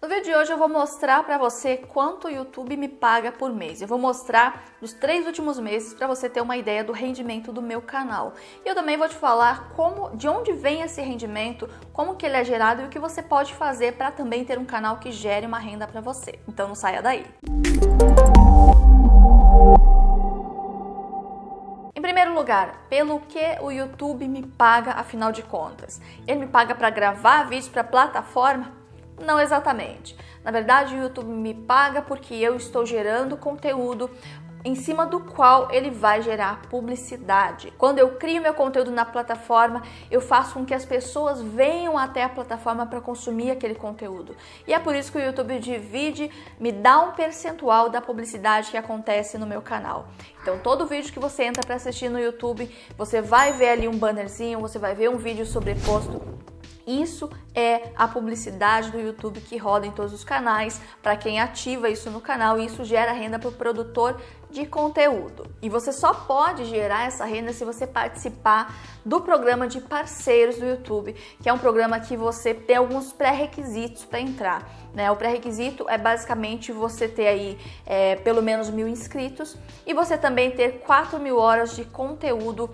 No vídeo de hoje eu vou mostrar para você quanto o YouTube me paga por mês. Eu vou mostrar nos 3 últimos meses para você ter uma ideia do rendimento do meu canal. E eu também vou te falar de onde vem esse rendimento, como que ele é gerado e o que você pode fazer para também ter um canal que gere uma renda para você. Então não saia daí. Em primeiro lugar, pelo que o YouTube me paga afinal de contas? Ele me paga para gravar vídeos para a plataforma? Não exatamente. Na verdade, o YouTube me paga porque eu estou gerando conteúdo em cima do qual ele vai gerar publicidade. Quando eu crio meu conteúdo na plataforma, eu faço com que as pessoas venham até a plataforma para consumir aquele conteúdo. E é por isso que o YouTube divide, me dá um percentual da publicidade que acontece no meu canal. Então, todo vídeo que você entra para assistir no YouTube, você vai ver ali um bannerzinho, você vai ver um vídeo sobreposto. Isso é a publicidade do YouTube que roda em todos os canais, para quem ativa isso no canal, e isso gera renda para o produtor de conteúdo. E você só pode gerar essa renda se você participar do programa de parceiros do YouTube, que é um programa que você tem alguns pré-requisitos para entrar, né? O pré-requisito é basicamente você ter aí pelo menos 1.000 inscritos e você também ter 4.000 horas de conteúdo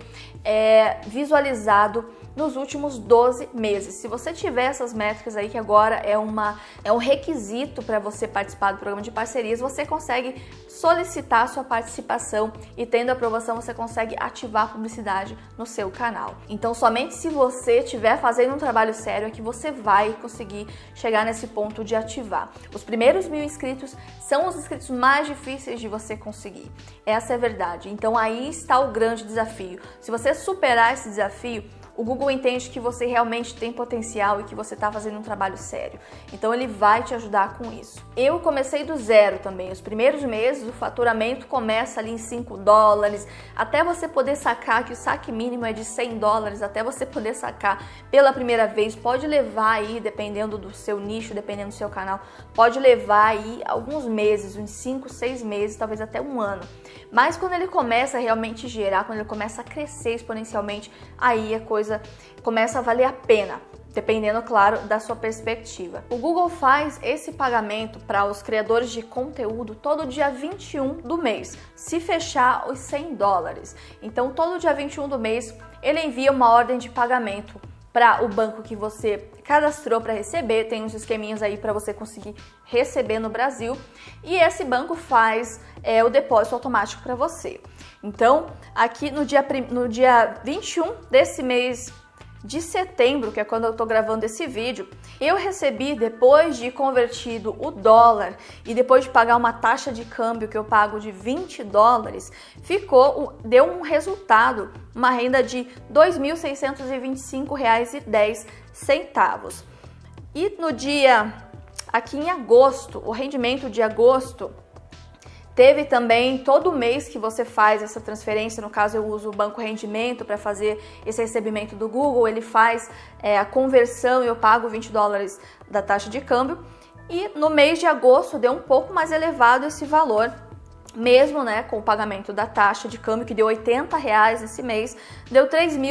visualizado nos últimos 12 meses. Se você tiver essas métricas aí, que agora é um requisito para você participar do programa de parcerias, você consegue solicitar a sua participação e, tendo aprovação, você consegue ativar a publicidade no seu canal. Então, somente se você estiver fazendo um trabalho sério é que você vai conseguir chegar nesse ponto de ativar. Os primeiros 1.000 inscritos são os inscritos mais difíceis de você conseguir. Essa é a verdade. Então, aí está o grande desafio. Se você superar esse desafio, o Google entende que você realmente tem potencial e que você está fazendo um trabalho sério. Então ele vai te ajudar com isso. Eu comecei do zero também. Os primeiros meses o faturamento começa ali em $5, até você poder sacar, que o saque mínimo é de $100, até você poder sacar pela primeira vez, pode levar aí, dependendo do seu nicho, dependendo do seu canal, pode levar aí alguns meses, uns 5, 6 meses, talvez até um ano. Mas quando ele começa a realmente gerar, quando ele começa a crescer exponencialmente, aí a coisa começa a valer a pena, dependendo, claro, da sua perspectiva. O Google faz esse pagamento para os criadores de conteúdo todo dia 21 do mês, se fechar os $100. Então, todo dia 21 do mês, ele envia uma ordem de pagamento para o banco que você cadastrou para receber. Tem uns esqueminhas aí para você conseguir receber no Brasil, e esse banco faz o depósito automático para você. Então, aqui no dia 21 desse mês de setembro, que é quando eu estou gravando esse vídeo, eu recebi, depois de convertido o dólar e depois de pagar uma taxa de câmbio que eu pago de $20, deu um resultado, uma renda de R$ 2.625,10. E no dia, aqui em agosto, o rendimento de agosto, teve também todo mês que você faz essa transferência, no caso eu uso o Banco Rendimento para fazer esse recebimento do Google, ele faz a conversão e eu pago $20 da taxa de câmbio, e no mês de agosto deu um pouco mais elevado esse valor, mesmo, né, com o pagamento da taxa de câmbio, que deu R$ 80 esse mês, deu R$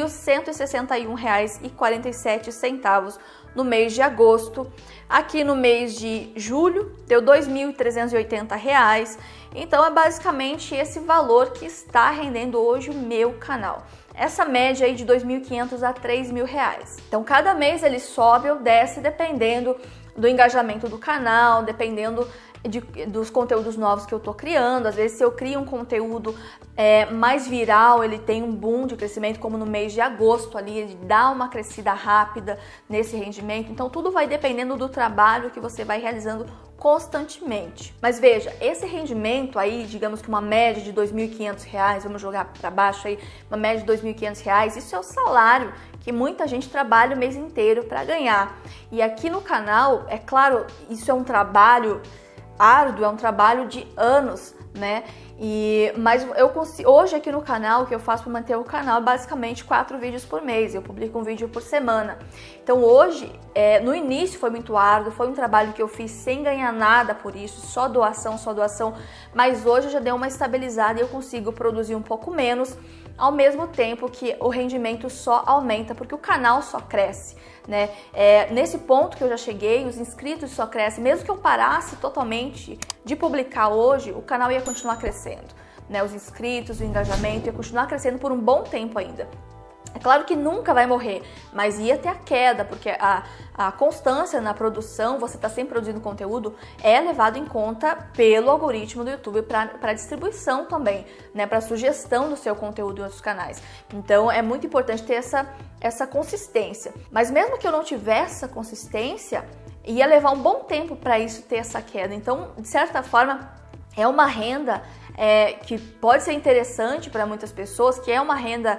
3.161,47 no mês de agosto. Aqui no mês de julho deu R$ 2.380. Então é basicamente esse valor que está rendendo hoje o meu canal. Essa média aí de R$ 2.500 a R$ 3.000. Então cada mês ele sobe ou desce dependendo do engajamento do canal, dependendo dos conteúdos novos que eu tô criando. Às vezes, se eu crio um conteúdo mais viral, ele tem um boom de crescimento, como no mês de agosto ali, ele dá uma crescida rápida nesse rendimento. Então tudo vai dependendo do trabalho que você vai realizando constantemente. Mas veja, esse rendimento aí, digamos que uma média de R$ 2.500, vamos jogar para baixo aí, uma média de R$ 2.500, isso é o salário que muita gente trabalha o mês inteiro para ganhar. E aqui no canal, é claro, isso é um trabalho árduo, é um trabalho de anos, né? Mas eu consigo, hoje aqui no canal, o que eu faço para manter o canal é basicamente 4 vídeos por mês, eu publico um vídeo por semana. Então hoje, no início foi muito árduo, foi um trabalho que eu fiz sem ganhar nada por isso, só doação, mas hoje já deu uma estabilizada e eu consigo produzir um pouco menos, ao mesmo tempo que o rendimento só aumenta, porque o canal só cresce, né? Nesse ponto que eu já cheguei, os inscritos só crescem. Mesmo que eu parasse totalmente de publicar hoje, o canal ia continuar crescendo, né? Os inscritos, o engajamento ia continuar crescendo por um bom tempo ainda. É claro que nunca vai morrer, mas ia ter a queda, porque a constância na produção, você está sempre produzindo conteúdo, é levado em conta pelo algoritmo do YouTube para distribuição também, né, para sugestão do seu conteúdo em outros canais. Então é muito importante ter essa consistência. Mas mesmo que eu não tivesse essa consistência, ia levar um bom tempo para isso ter essa queda. Então, de certa forma, é uma renda que pode ser interessante para muitas pessoas, que é uma renda...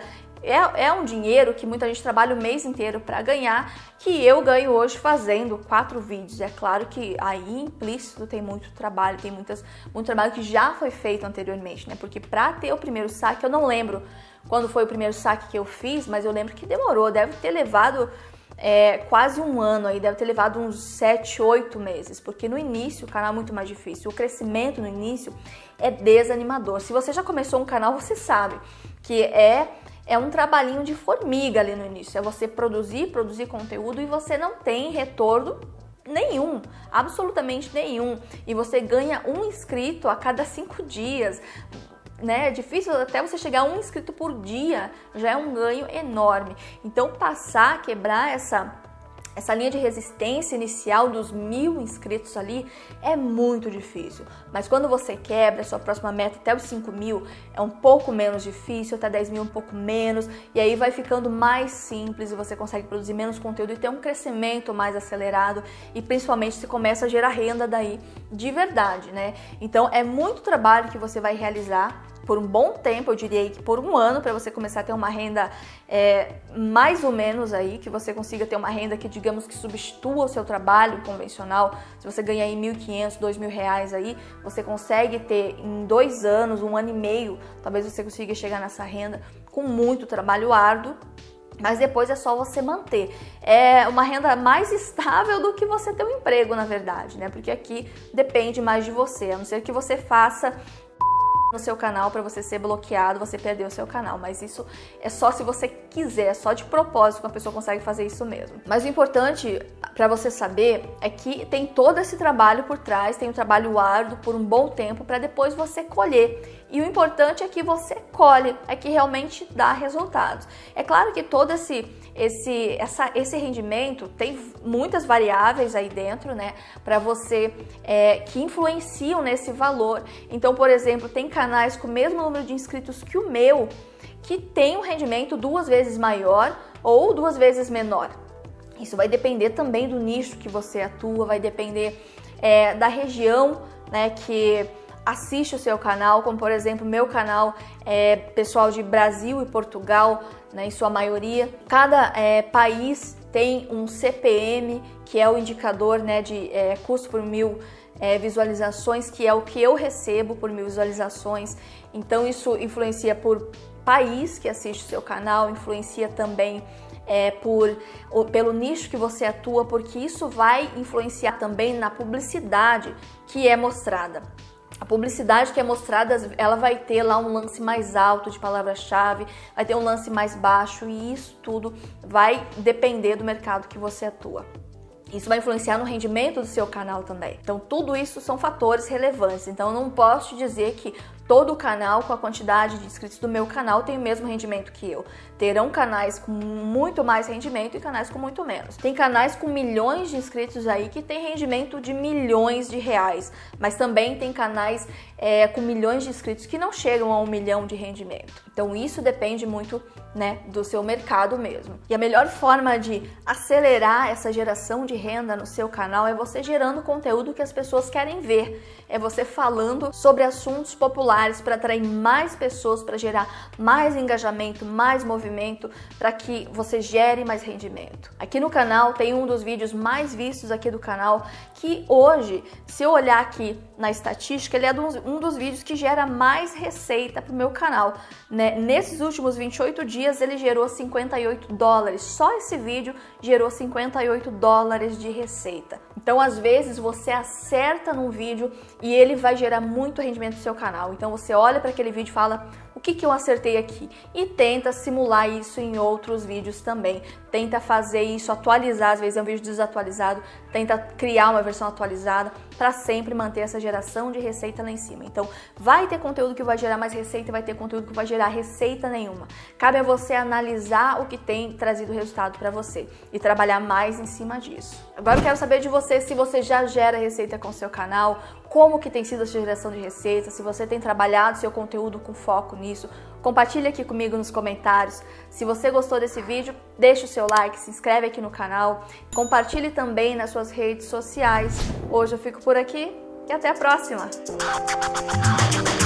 É um dinheiro que muita gente trabalha o mês inteiro para ganhar, que eu ganho hoje fazendo 4 vídeos. É claro que aí implícito tem muito trabalho, tem muito trabalho que já foi feito anteriormente, né? Porque para ter o primeiro saque, eu não lembro quando foi o primeiro saque que eu fiz, mas eu lembro que demorou, deve ter levado quase um ano aí, deve ter levado uns 7, 8 meses, porque no início o canal é muito mais difícil, o crescimento no início é desanimador. Se você já começou um canal, você sabe que é um trabalhinho de formiga ali no início, é você produzir conteúdo e você não tem retorno nenhum, absolutamente nenhum, e você ganha um inscrito a cada 5 dias, né? É difícil até você chegar a um inscrito por dia, já é um ganho enorme. Então quebrar essa linha de resistência inicial dos 1000 inscritos ali é muito difícil. Mas quando você quebra a sua próxima meta até os 5.000, é um pouco menos difícil, até 10.000 um pouco menos, e aí vai ficando mais simples e você consegue produzir menos conteúdo e ter um crescimento mais acelerado, e principalmente você começa a gerar renda daí de verdade, né? Então é muito trabalho que você vai realizar por um bom tempo, eu diria que por um ano, para você começar a ter uma renda mais ou menos aí, que você consiga ter uma renda que, digamos, que substitua o seu trabalho convencional. Se você ganha aí R$1.500, R$2.000 aí, você consegue ter em 2 anos, 1 ano e meio, talvez você consiga chegar nessa renda com muito trabalho árduo, mas depois é só você manter. É uma renda mais estável do que você ter um emprego, na verdade, né? Porque aqui depende mais de você, a não ser que você faça no seu canal para você ser bloqueado, você perder o seu canal, mas isso é só se você quiser, só de propósito que uma pessoa consegue fazer isso mesmo. Mas o importante para você saber é que tem todo esse trabalho por trás, tem um trabalho árduo por um bom tempo para depois você colher. E o importante é que você colhe, é que realmente dá resultados. É claro que todo esse rendimento tem muitas variáveis aí dentro, né, para você que influenciam nesse valor. Então, por exemplo, tem canais com o mesmo número de inscritos que o meu, que tem um rendimento 2 vezes maior ou 2 vezes menor. Isso vai depender também do nicho que você atua, vai depender da região, né, que assiste o seu canal, como por exemplo, meu canal é pessoal de Brasil e Portugal, né, em sua maioria. Cada país tem um CPM, que é o indicador, né, de custo por 1000 visualizações, que é o que eu recebo por 1000 visualizações. Então isso influencia por país que assiste o seu canal, influencia também pelo nicho que você atua, porque isso vai influenciar também na publicidade que é mostrada. A publicidade que é mostrada, ela vai ter lá um lance mais alto de palavra-chave, vai ter um lance mais baixo, e isso tudo vai depender do mercado que você atua. Isso vai influenciar no rendimento do seu canal também. Então, tudo isso são fatores relevantes. Então, eu não posso te dizer que todo o canal com a quantidade de inscritos do meu canal tem o mesmo rendimento que eu. Terão canais com muito mais rendimento e canais com muito menos. Tem canais com milhões de inscritos aí que tem rendimento de milhões de reais, mas também tem canais com milhões de inscritos que não chegam a 1 milhão de rendimento. Então isso depende muito, né, do seu mercado mesmo. E a melhor forma de acelerar essa geração de renda no seu canal é você gerando conteúdo que as pessoas querem ver. É você falando sobre assuntos populares para atrair mais pessoas, para gerar mais engajamento, mais movimento, para que você gere mais rendimento. Aqui no canal tem um dos vídeos mais vistos aqui do canal, que hoje, se eu olhar aqui na estatística, ele é um dos vídeos que gera mais receita para o meu canal, né? Nesses últimos 28 dias ele gerou $58. Só esse vídeo gerou $58 de receita. Então, às vezes, você acerta num vídeo e ele vai gerar muito rendimento no seu canal. Então, você olha para aquele vídeo e fala: o que eu acertei aqui? E tenta simular isso em outros vídeos também. Tenta fazer isso, atualizar, às vezes é um vídeo desatualizado, tenta criar uma versão atualizada para sempre manter essa geração de receita lá em cima. Então, vai ter conteúdo que vai gerar mais receita, vai ter conteúdo que vai gerar receita nenhuma. Cabe a você analisar o que tem trazido resultado para você e trabalhar mais em cima disso. Agora eu quero saber de você se você já gera receita com o seu canal, como que tem sido a sua geração de receita, se você tem trabalhado seu conteúdo com foco nisso. Compartilha aqui comigo nos comentários. Se você gostou desse vídeo, deixa o seu like, se inscreve aqui no canal, compartilhe também nas suas redes sociais. Hoje eu fico por aqui e até a próxima!